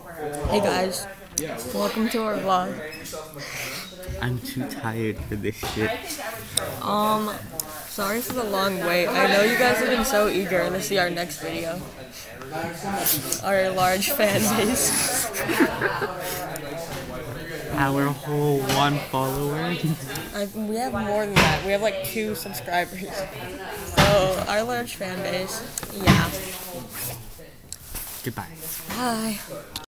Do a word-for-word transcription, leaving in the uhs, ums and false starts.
Hey guys, welcome to our vlog. I'm too tired for this shit. Um, sorry for the long wait. I know you guys have been so eager to see our next video. Our large fan base. Our whole one follower. I, we have more than that. We have like two subscribers. So, our large fan base. Yeah. Goodbye. Bye.